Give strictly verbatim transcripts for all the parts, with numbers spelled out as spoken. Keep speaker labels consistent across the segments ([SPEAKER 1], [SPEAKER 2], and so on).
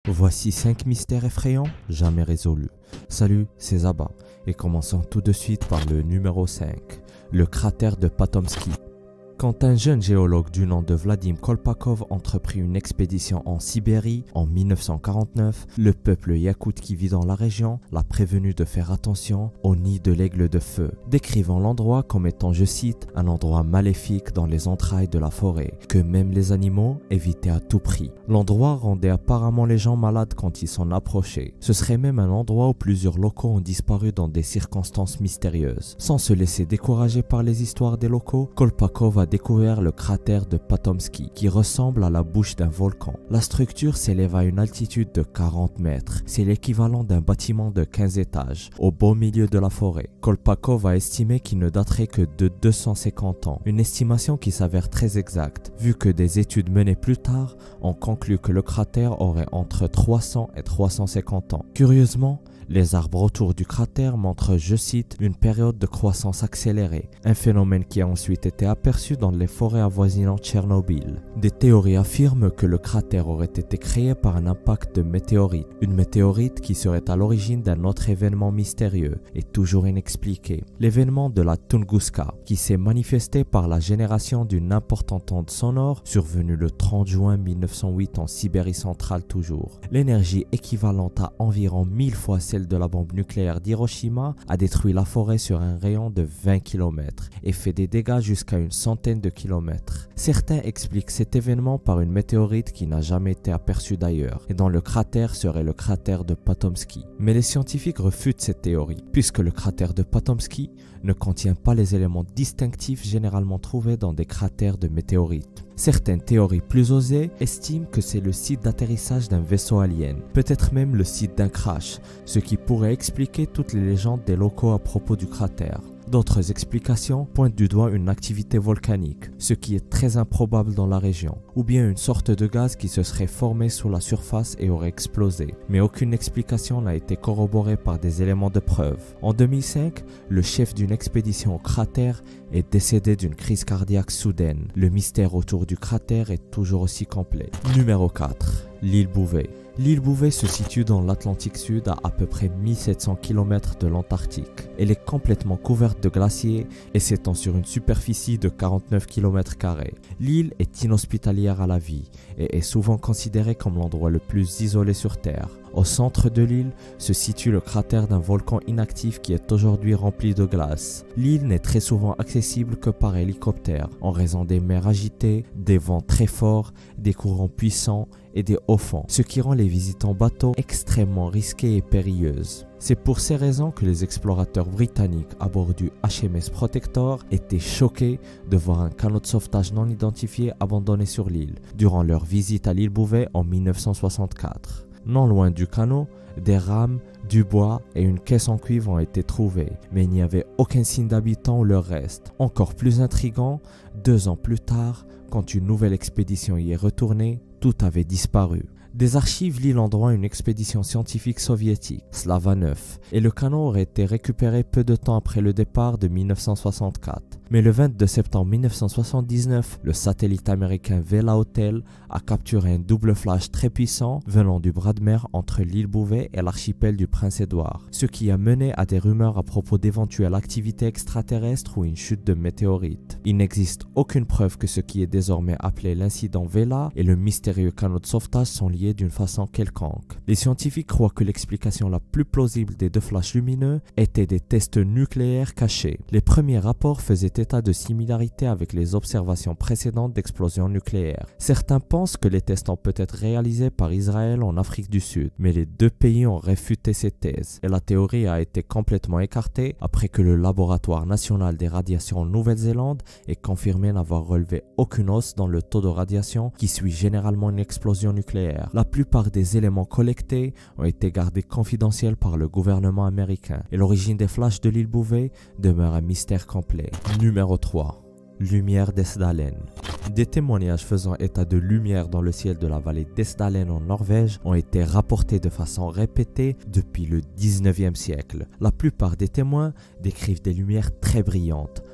[SPEAKER 1] Voici cinq mystères effrayants jamais résolus. Salut, c'est Zaba et commençons tout de suite par le numéro cinq, le cratère de Potomski. Quand un jeune géologue du nom de Vadim Kolpakov entreprit une expédition en Sibérie en mille neuf cent quarante-neuf, le peuple yakoute qui vit dans la région l'a prévenu de faire attention au nid de l'aigle de feu, décrivant l'endroit comme étant, je cite, un endroit maléfique dans les entrailles de la forêt, que même les animaux évitaient à tout prix. L'endroit rendait apparemment les gens malades quand ils s'en approchaient. Ce serait même un endroit où plusieurs locaux ont disparu dans des circonstances mystérieuses. Sans se laisser décourager par les histoires des locaux, Kolpakov a découvert le cratère de Potomski, qui ressemble à la bouche d'un volcan. La structure s'élève à une altitude de quarante mètres. C'est l'équivalent d'un bâtiment de quinze étages, au beau milieu de la forêt. Kolpakov a estimé qu'il ne daterait que de deux cent cinquante ans, une estimation qui s'avère très exacte, vu que des études menées plus tard ont conclu que le cratère aurait entre trois cents et trois cent cinquante ans. Curieusement, les arbres autour du cratère montrent, je cite, une période de croissance accélérée, un phénomène qui a ensuite été aperçu dans les forêts avoisinant Tchernobyl. Des théories affirment que le cratère aurait été créé par un impact de météorite, une météorite qui serait à l'origine d'un autre événement mystérieux et toujours inexpliqué, l'événement de la Tunguska, qui s'est manifesté par la génération d'une importante onde sonore survenue le trente juin mille neuf cent huit en Sibérie centrale toujours. L'énergie équivalente à environ mille fois celle de la bombe nucléaire d'Hiroshima a détruit la forêt sur un rayon de vingt kilomètres et fait des dégâts jusqu'à une centaine de kilomètres. Certains expliquent cet événement par une météorite qui n'a jamais été aperçue d'ailleurs et dont le cratère serait le cratère de Potomski. Mais les scientifiques refutent cette théorie, puisque le cratère de Potomski ne contient pas les éléments distinctifs généralement trouvés dans des cratères de météorites. Certaines théories plus osées estiment que c'est le site d'atterrissage d'un vaisseau alien, peut-être même le site d'un crash, ce qui pourrait expliquer toutes les légendes des locaux à propos du cratère. D'autres explications pointent du doigt une activité volcanique, ce qui est très improbable dans la région, ou bien une sorte de gaz qui se serait formé sous la surface et aurait explosé, mais aucune explication n'a été corroborée par des éléments de preuve. En deux mille cinq, le chef d'une expédition au cratère est décédé d'une crise cardiaque soudaine. Le mystère autour du cratère est toujours aussi complet. Numéro quatre. L'île Bouvet. L'île Bouvet se situe dans l'Atlantique Sud à à peu près mille sept cents kilomètres de l'Antarctique. Elle est complètement couverte de glaciers et s'étend sur une superficie de quarante-neuf kilomètres carrés. L'île est inhospitalière à la vie et est souvent considérée comme l'endroit le plus isolé sur Terre. Au centre de l'île se situe le cratère d'un volcan inactif qui est aujourd'hui rempli de glace. L'île n'est très souvent accessible que par hélicoptère en raison des mers agitées, des vents très forts, des courants puissants et des hauts fonds, ce qui rend les visites en bateau extrêmement risquées et périlleuses. C'est pour ces raisons que les explorateurs britanniques à bord du H M S Protector étaient choqués de voir un canot de sauvetage non identifié abandonné sur l'île durant leur visite à l'île Bouvet en mille neuf cent soixante-quatre. Non loin du canot, des rames, du bois et une caisse en cuivre ont été trouvés, mais il n'y avait aucun signe d'habitants ou leur reste. Encore plus intriguant, deux ans plus tard, quand une nouvelle expédition y est retournée, tout avait disparu. Des archives lient l'endroit à une expédition scientifique soviétique, Slava neuf, et le canot aurait été récupéré peu de temps après le départ de mille neuf cent soixante-quatre. Mais le vingt-deux septembre mille neuf cent soixante-dix-neuf, le satellite américain Vela Hotel a capturé un double flash très puissant venant du bras de mer entre l'île Bouvet et l'archipel du Prince-Édouard, ce qui a mené à des rumeurs à propos d'éventuelles activités extraterrestres ou une chute de météorites. Il n'existe aucune preuve que ce qui est désormais appelé l'incident Vela et le mystérieux canot de sauvetage sont liés d'une façon quelconque. Les scientifiques croient que l'explication la plus plausible des deux flashs lumineux était des tests nucléaires cachés. Les premiers rapports faisaient état de similarité avec les observations précédentes d'explosions nucléaires. Certains pensent que les tests ont peut-être réalisés par Israël en Afrique du Sud, mais les deux pays ont réfuté ces thèses et la théorie a été complètement écartée après que le laboratoire national des radiations en Nouvelle-Zélande ait confirmé n'avoir relevé aucune hausse dans le taux de radiation qui suit généralement une explosion nucléaire. La plupart des éléments collectés ont été gardés confidentiels par le gouvernement américain et l'origine des flashs de l'île Bouvet demeure un mystère complet. Numéro trois. Lumière d'Esdalen. Des témoignages faisant état de lumière dans le ciel de la vallée d'Esdalen en Norvège ont été rapportés de façon répétée depuis le dix-neuvième siècle. La plupart des témoins décrivent des lumières très brillantes,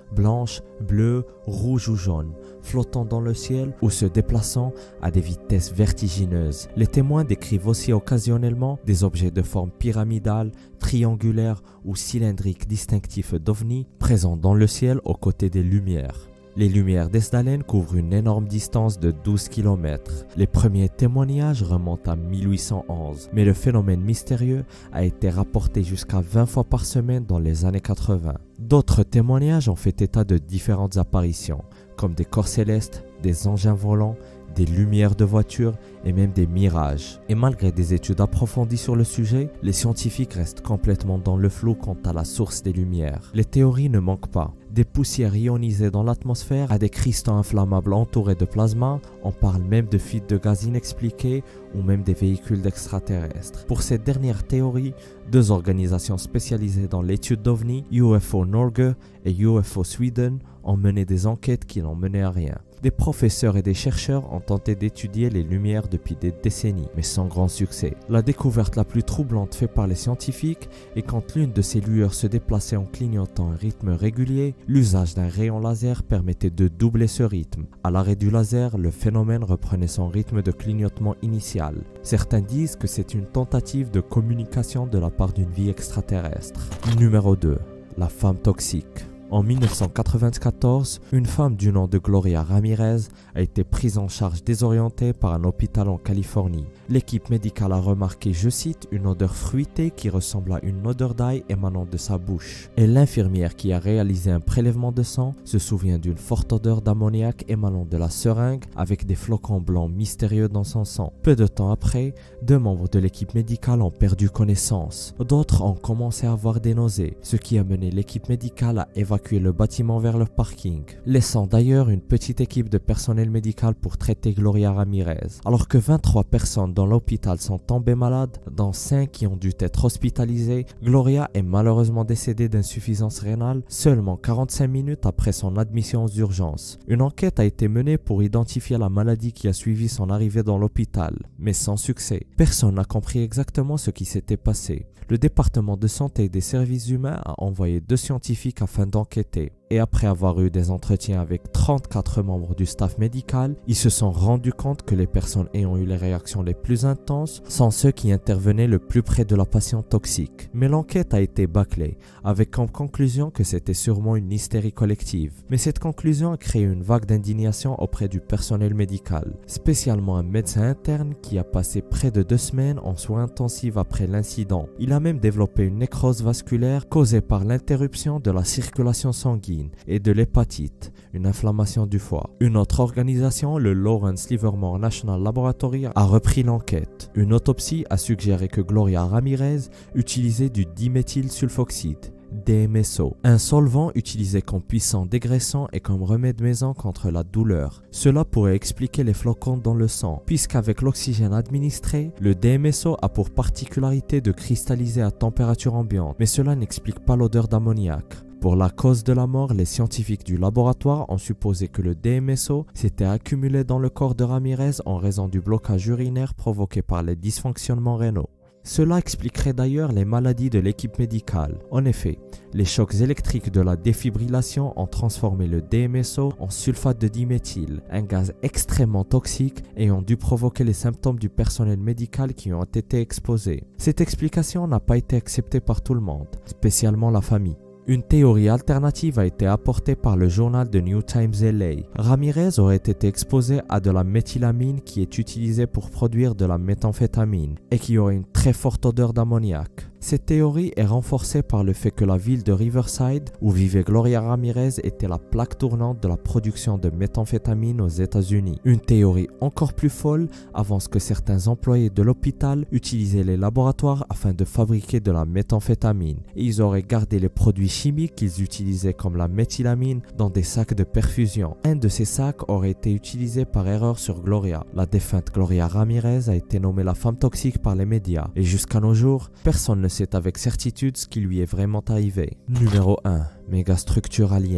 [SPEAKER 1] blanches, bleues, rouges ou jaunes, flottant dans le ciel ou se déplaçant à des vitesses vertigineuses. Les témoins décrivent aussi occasionnellement des objets de forme pyramidale, triangulaire ou cylindrique distinctifs d'ovnis présents dans le ciel aux côtés des lumières. Les lumières d'Esdalen couvrent une énorme distance de douze kilomètres. Les premiers témoignages remontent à mille huit cent onze, mais le phénomène mystérieux a été rapporté jusqu'à vingt fois par semaine dans les années quatre-vingt. D'autres témoignages ont fait état de différentes apparitions, comme des corps célestes, des engins volants, des lumières de voitures et même des mirages. Et malgré des études approfondies sur le sujet, les scientifiques restent complètement dans le flou quant à la source des lumières. Les théories ne manquent pas. Des poussières ionisées dans l'atmosphère à des cristaux inflammables entourés de plasma, on parle même de fuites de gaz inexpliquées ou même des véhicules d'extraterrestres. Pour cette dernière théorie, deux organisations spécialisées dans l'étude d'ovnis, U F O Norge et U F O Sweden, ont mené des enquêtes qui n'ont mené à rien. Des professeurs et des chercheurs ont tenté d'étudier les lumières depuis des décennies, mais sans grand succès. La découverte la plus troublante faite par les scientifiques est quand l'une de ces lueurs se déplaçait en clignotant un rythme régulier, l'usage d'un rayon laser permettait de doubler ce rythme. À l'arrêt du laser, le phénomène reprenait son rythme de clignotement initial. Certains disent que c'est une tentative de communication de la part d'une vie extraterrestre. Numéro deux. La femme toxique. En mille neuf cent quatre-vingt-quatorze, une femme du nom de Gloria Ramirez a été prise en charge désorientée par un hôpital en Californie. L'équipe médicale a remarqué, je cite, une odeur fruitée qui ressemble à une odeur d'ail émanant de sa bouche. Et l'infirmière qui a réalisé un prélèvement de sang se souvient d'une forte odeur d'ammoniac émanant de la seringue avec des flocons blancs mystérieux dans son sang. Peu de temps après, deux membres de l'équipe médicale ont perdu connaissance. D'autres ont commencé à avoir des nausées, ce qui a mené l'équipe médicale à évacuer le bâtiment vers le parking, laissant d'ailleurs une petite équipe de personnel médical pour traiter Gloria Ramirez. Alors que vingt-trois personnes dans l'hôpital sont tombées malades, dont cinq qui ont dû être hospitalisées, Gloria est malheureusement décédée d'insuffisance rénale seulement quarante-cinq minutes après son admission aux urgences. Une enquête a été menée pour identifier la maladie qui a suivi son arrivée dans l'hôpital, mais sans succès. Personne n'a compris exactement ce qui s'était passé. Le département de santé et des services humains a envoyé deux scientifiques afin d'enquêter. Et après avoir eu des entretiens avec trente-quatre membres du staff médical, ils se sont rendus compte que les personnes ayant eu les réactions les plus intenses sont ceux qui intervenaient le plus près de la patiente toxique. Mais l'enquête a été bâclée, avec comme conclusion que c'était sûrement une hystérie collective. Mais cette conclusion a créé une vague d'indignation auprès du personnel médical, spécialement un médecin interne qui a passé près de deux semaines en soins intensifs après l'incident. Il a même développé une nécrose vasculaire causée par l'interruption de la circulation sanguine et de l'hépatite, une inflammation du foie. Une autre organisation, le Lawrence Livermore National Laboratory, a repris l'enquête. Une autopsie a suggéré que Gloria Ramirez utilisait du diméthylsulfoxide, D M S O, un solvant utilisé comme puissant dégraissant et comme remède maison contre la douleur. Cela pourrait expliquer les flocons dans le sang, puisqu'avec l'oxygène administré, le D M S O a pour particularité de cristalliser à température ambiante, mais cela n'explique pas l'odeur d'ammoniac. Pour la cause de la mort, les scientifiques du laboratoire ont supposé que le D M S O s'était accumulé dans le corps de Ramirez en raison du blocage urinaire provoqué par les dysfonctionnements rénaux. Cela expliquerait d'ailleurs les maladies de l'équipe médicale. En effet, les chocs électriques de la défibrillation ont transformé le D M S O en sulfate de diméthyle, un gaz extrêmement toxique ayant dû provoquer les symptômes du personnel médical qui ont été exposés. Cette explication n'a pas été acceptée par tout le monde, spécialement la famille. Une théorie alternative a été apportée par le journal The New Times L A. Ramirez aurait été exposé à de la méthylamine qui est utilisée pour produire de la méthamphétamine et qui aurait une très forte odeur d'ammoniac. Cette théorie est renforcée par le fait que la ville de Riverside, où vivait Gloria Ramirez, était la plaque tournante de la production de méthamphétamine aux États-Unis. Une théorie encore plus folle avance que certains employés de l'hôpital utilisaient les laboratoires afin de fabriquer de la méthamphétamine et ils auraient gardé les produits chimiques qu'ils utilisaient comme la méthylamine dans des sacs de perfusion. Un de ces sacs aurait été utilisé par erreur sur Gloria. La défunte Gloria Ramirez a été nommée la femme toxique par les médias et jusqu'à nos jours, personne ne sait avec certitude ce qui lui est vraiment arrivé. Numéro un. Mégastructure alien.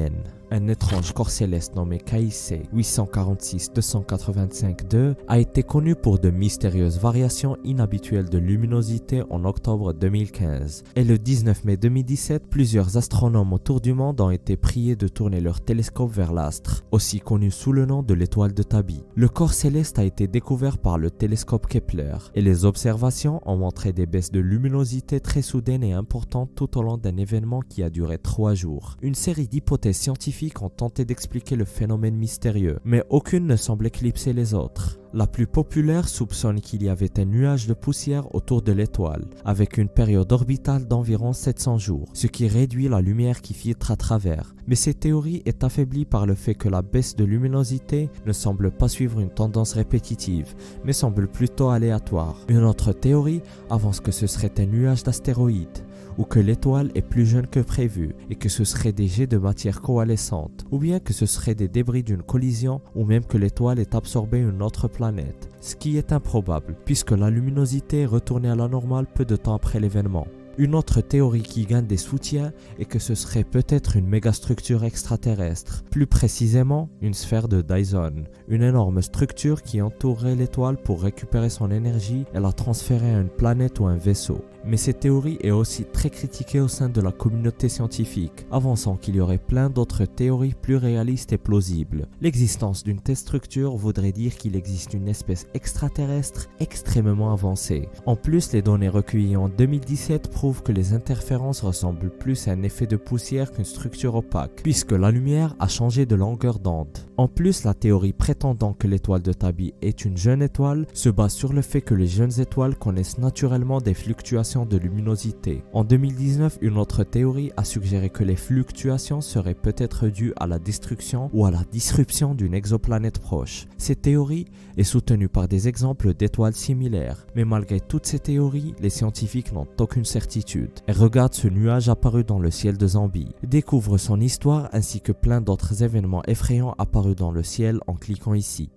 [SPEAKER 1] un étrange corps céleste nommé K I C huit cent quarante-six deux cent quatre-vingt-cinq deux a été connu pour de mystérieuses variations inhabituelles de luminosité en octobre deux mille quinze. Et le dix-neuf mai deux mille dix-sept, plusieurs astronomes autour du monde ont été priés de tourner leur télescope vers l'astre, aussi connu sous le nom de l'étoile de Tabi. Le corps céleste a été découvert par le télescope Kepler et les observations ont montré des baisses de luminosité très soudaines et importantes tout au long d'un événement qui a duré trois jours. Une série d'hypothèses scientifiques ont tenté d'expliquer le phénomène mystérieux, mais aucune ne semble éclipser les autres. La plus populaire soupçonne qu'il y avait un nuage de poussière autour de l'étoile, avec une période orbitale d'environ sept cents jours, ce qui réduit la lumière qui filtre à travers. Mais cette théorie est affaiblie par le fait que la baisse de luminosité ne semble pas suivre une tendance répétitive, mais semble plutôt aléatoire. Une autre théorie avance que ce serait un nuage d'astéroïdes, ou que l'étoile est plus jeune que prévu et que ce serait des jets de matière coalescente, ou bien que ce serait des débris d'une collision, ou même que l'étoile ait absorbé une autre planète, ce qui est improbable puisque la luminosité est retournée à la normale peu de temps après l'événement. Une autre théorie qui gagne des soutiens est que ce serait peut-être une mégastructure extraterrestre, plus précisément une sphère de Dyson, une énorme structure qui entourerait l'étoile pour récupérer son énergie et la transférer à une planète ou un vaisseau. Mais cette théorie est aussi très critiquée au sein de la communauté scientifique, avançant qu'il y aurait plein d'autres théories plus réalistes et plausibles. L'existence d'une telle structure voudrait dire qu'il existe une espèce extraterrestre extrêmement avancée. En plus, les données recueillies en deux mille dix-sept prouvent que les interférences ressemblent plus à un effet de poussière qu'une structure opaque, puisque la lumière a changé de longueur d'onde. En plus, la théorie prétendant que l'étoile de Tabi est une jeune étoile se base sur le fait que les jeunes étoiles connaissent naturellement des fluctuations de luminosité. En deux mille dix-neuf, une autre théorie a suggéré que les fluctuations seraient peut-être dues à la destruction ou à la disruption d'une exoplanète proche. Cette théorie est soutenue par des exemples d'étoiles similaires, mais malgré toutes ces théories, les scientifiques n'ont aucune certitude. Et regardent ce nuage apparu dans le ciel de Zambie, découvrent son histoire ainsi que plein d'autres événements effrayants apparus dans le ciel en cliquant ici.